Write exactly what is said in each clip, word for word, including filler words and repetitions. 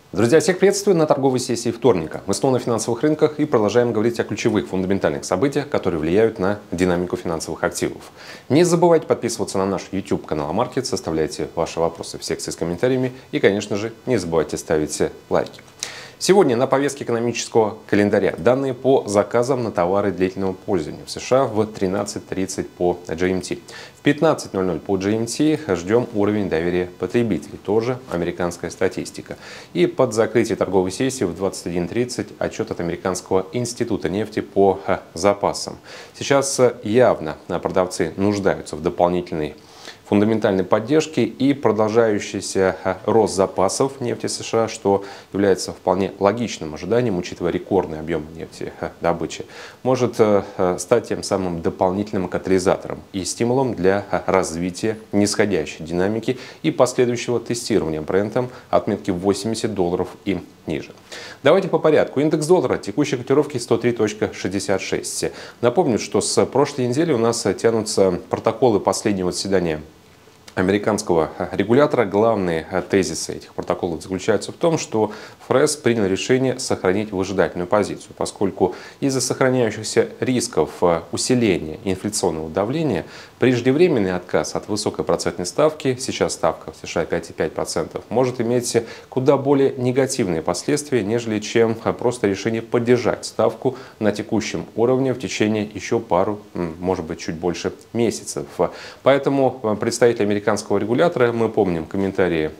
Друзья, всех приветствую на торговой сессии вторника. Мы снова на финансовых рынках и продолжаем говорить о ключевых фундаментальных событиях, которые влияют на динамику финансовых активов. Не забывайте подписываться на наш YouTube канал Market, составляйте ваши вопросы в секции с комментариями и, конечно же, не забывайте ставить лайки. Сегодня на повестке экономического календаря данные по заказам на товары длительного пользования в США в тринадцать тридцать по джи эм ти. В пятнадцать ноль ноль по джи эм ти ждем уровень доверия потребителей, тоже американская статистика. И под закрытие торговой сессии в двадцать один тридцать отчет от Американского института нефти по запасам. Сейчас явно продавцы нуждаются в дополнительной фундаментальной поддержки и продолжающийся рост запасов нефти США, что является вполне логичным ожиданием, учитывая рекордный объем нефтедобычи, может стать тем самым дополнительным катализатором и стимулом для развития нисходящей динамики и последующего тестирования брендом отметки восемьдесят долларов и ниже. Давайте по порядку. Индекс доллара текущей котировки сто три шестьдесят шесть. Напомню, что с прошлой недели у нас тянутся протоколы последнего заседания американского регулятора. Главные тезисы этих протоколов заключаются в том, что эф эр эс принял решение сохранить выжидательную позицию, поскольку из-за сохраняющихся рисков усиления инфляционного давления преждевременный отказ от высокой процентной ставки, сейчас ставка в США пять и пять десятых процента, может иметь куда более негативные последствия, нежели чем просто решение поддержать ставку на текущем уровне в течение еще пару, может быть, чуть больше месяцев. Поэтому представители американского регулятора, мы помним комментарии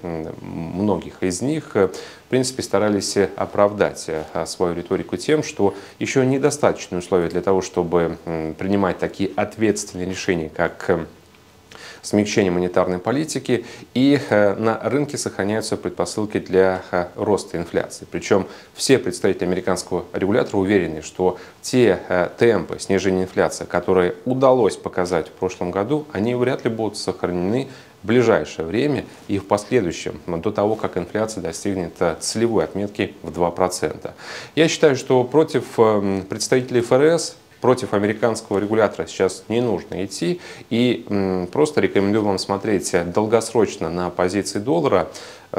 многих из них, в принципе, старались оправдать свою риторику тем, что еще недостаточные условия для того, чтобы принимать такие ответственные решения, как смягчение монетарной политики, и на рынке сохраняются предпосылки для роста инфляции. Причем все представители американского регулятора уверены, что те темпы снижения инфляции, которые удалось показать в прошлом году, они вряд ли будут сохранены в ближайшее время и в последующем, до того, как инфляция достигнет целевой отметки в два процента. Я считаю, что против представителей эф эр эс, против американского регулятора сейчас не нужно идти, и м, просто рекомендую вам смотреть долгосрочно на позиции доллара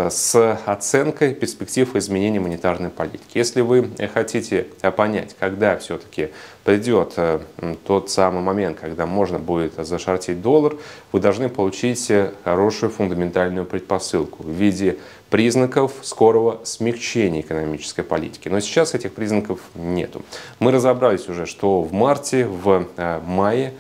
с оценкой перспектив изменения монетарной политики. Если вы хотите понять, когда все-таки придет тот самый момент, когда можно будет зашортить доллар, вы должны получить хорошую фундаментальную предпосылку в виде признаков скорого смягчения экономической политики. Но сейчас этих признаков нету. Мы разобрались уже, что в марте, в мае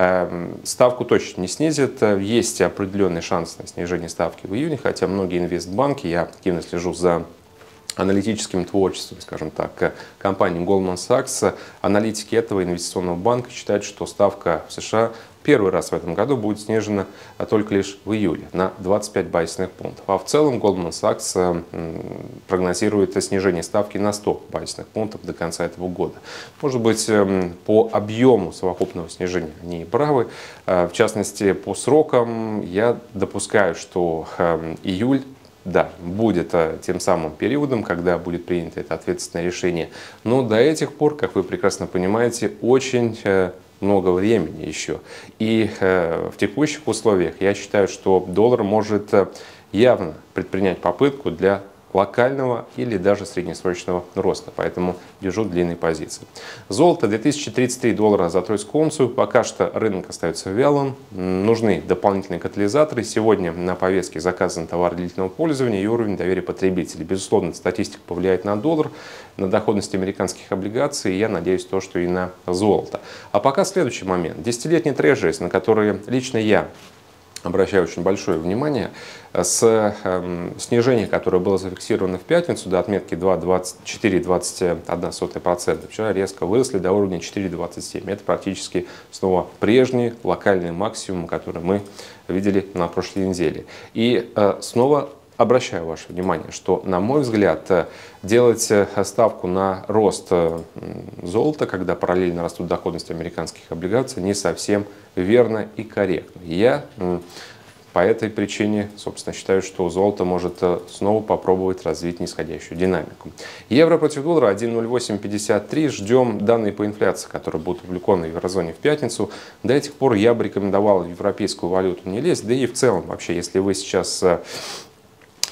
ставку точно не снизят. Есть определенный шанс на снижение ставки в июне, хотя многие инвестбанки, я активно слежу за аналитическим творчеством, скажем так, компании Goldman Sachs, аналитики этого инвестиционного банка считают, что ставка в США первый раз в этом году будет снижена только лишь в июле на двадцать пять базисных пунктов. А в целом Goldman Sachs прогнозирует снижение ставки на сто базисных пунктов до конца этого года. Может быть, по объему совокупного снижения они и правы. В частности, по срокам я допускаю, что июль, да, будет тем самым периодом, когда будет принято это ответственное решение. Но до этих пор, как вы прекрасно понимаете, очень много времени еще. И э, в текущих условиях я считаю, что доллар может явно предпринять попытку для локального или даже среднесрочного роста. Поэтому держу длинные позиции. Золото две тысячи тридцать три доллара за тройскую унцию. Пока что рынок остается вялым. Нужны дополнительные катализаторы. Сегодня на повестке заказан товар длительного пользования и уровень доверия потребителей. Безусловно, статистика повлияет на доллар, на доходность американских облигаций. И я надеюсь, то, что и на золото. А пока следующий момент. Десятилетний трежерис, на который лично я обращаю очень большое внимание, с э, снижения, которое было зафиксировано в пятницу до отметки четыре целых двадцать одна сотая процента, вчера резко выросли до уровня четыре целых двадцать семь сотых процента. Это практически снова прежний локальный максимум, который мы видели на прошлой неделе. И э, снова обращаю ваше внимание, что, на мой взгляд, делать ставку на рост золота, когда параллельно растут доходности американских облигаций, не совсем верно и корректно. Я по этой причине, собственно, считаю, что золото может снова попробовать развить нисходящую динамику. Евро против доллара один ноль восемь пятьдесят три. Ждем данные по инфляции, которые будут опубликованы в еврозоне в пятницу. До этих пор я бы рекомендовал в европейскую валюту не лезть. Да и в целом, вообще, если вы сейчас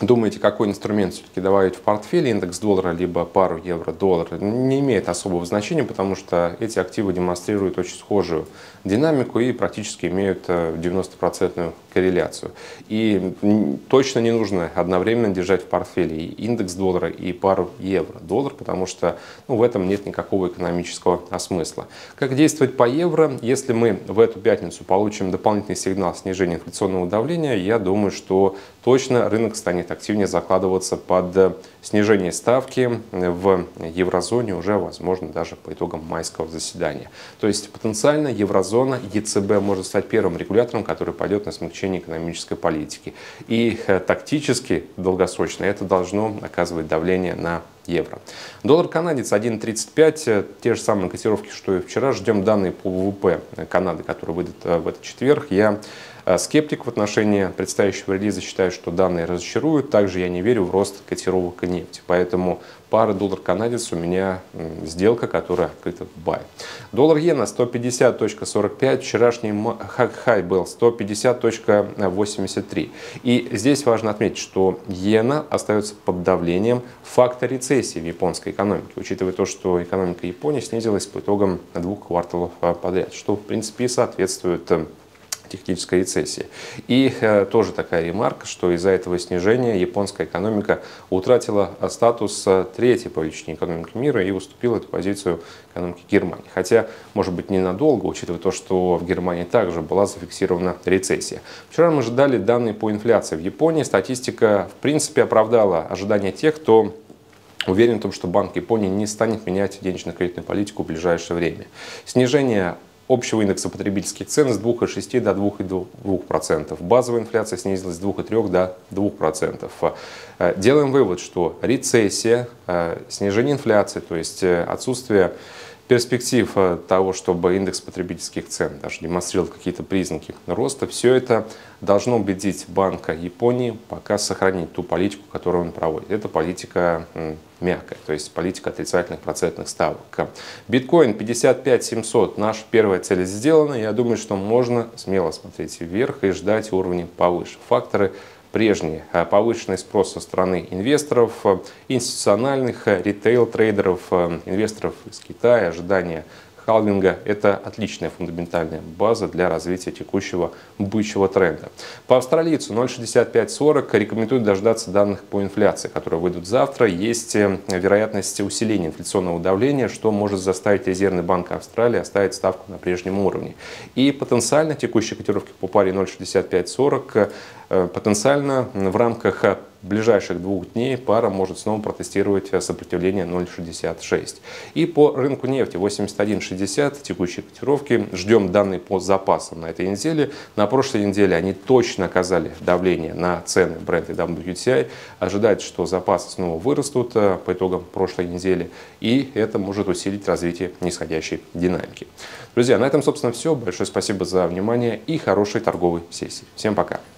думаете, какой инструмент все-таки добавить в портфель, индекс доллара, либо пару евро-доллара, не имеет особого значения, потому что эти активы демонстрируют очень схожую динамику и практически имеют девяносто процентов корреляцию. И точно не нужно одновременно держать в портфеле и индекс доллара, и пару евро-доллар, потому что ну, в этом нет никакого экономического смысла. Как действовать по евро? Если мы в эту пятницу получим дополнительный сигнал снижения инфляционного давления, я думаю, что точно рынок станет активнее закладываться под снижение ставки в еврозоне уже, возможно, даже по итогам майского заседания. То есть потенциально еврозона, ЕЦБ может стать первым регулятором, который пойдет на смягчение экономической политики. И тактически, долгосрочно, это должно оказывать давление на евро. Доллар канадец один тридцать пять, те же самые котировки, что и вчера. Ждем данные по ВВП Канады, которые выйдут в этот четверг. Я скептик в отношении предстоящего релиза, считаю, что данные разочаруют. Также я не верю в рост котировок нефти. Поэтому пара доллар-канадец у меня сделка, которая открыта в бай. Доллар-иена сто пятьдесят точка сорок пять, вчерашний хай был сто пятьдесят точка восемьдесят три. И здесь важно отметить, что иена остается под давлением факта рецессии в японской экономике, учитывая то, что экономика Японии снизилась по итогам двух кварталов подряд, что в принципе соответствует технической рецессии. И э, тоже такая ремарка, что из-за этого снижения японская экономика утратила статус третьей по величине экономики мира и уступила эту позицию экономики Германии. Хотя, может быть, ненадолго, учитывая то, что в Германии также была зафиксирована рецессия. Вчера мы ждали данные по инфляции в Японии. Статистика, в принципе, оправдала ожидания тех, кто уверен в том, что Банк Японии не станет менять денежно-кредитную политику в ближайшее время. Снижение общего индекса потребительских цен с двух целых шести десятых до двух целых двух десятых процента. Базовая инфляция снизилась с двух целых трёх десятых до двух процентов. Делаем вывод, что рецессия, снижение инфляции, то есть отсутствие перспектив того, чтобы индекс потребительских цен даже демонстрировал какие-то признаки роста, все это должно убедить Банк Японии пока сохранить ту политику, которую он проводит. Это политика мягкая, то есть политика отрицательных процентных ставок. Биткоин пятьдесят пять семьсот, наша первая цель сделана. Я думаю, что можно смело смотреть вверх и ждать уровней повыше. Факторы прежние: повышенный спрос со стороны инвесторов, институциональных, ритейл-трейдеров, инвесторов из Китая, ожидания халвинга – это отличная фундаментальная база для развития текущего бычьего тренда. По австралийцу ноль шестьдесят пять сорок рекомендуют дождаться данных по инфляции, которые выйдут завтра. Есть вероятность усиления инфляционного давления, что может заставить Резервный банк Австралии оставить ставку на прежнем уровне. И потенциально текущие котировки по паре ноль шестьдесят пять сорок потенциально в рамках ближайших двух дней пара может снова протестировать сопротивление ноль шестьдесят шесть. И по рынку нефти восемьдесят один шестьдесят текущие котировки. Ждем данные по запасам на этой неделе. На прошлой неделе они точно оказали давление на цены Brent и дабл ю ти ай. Ожидается, что запасы снова вырастут по итогам прошлой недели. И это может усилить развитие нисходящей динамики. Друзья, на этом, собственно, все. Большое спасибо за внимание и хорошей торговой сессии. Всем пока.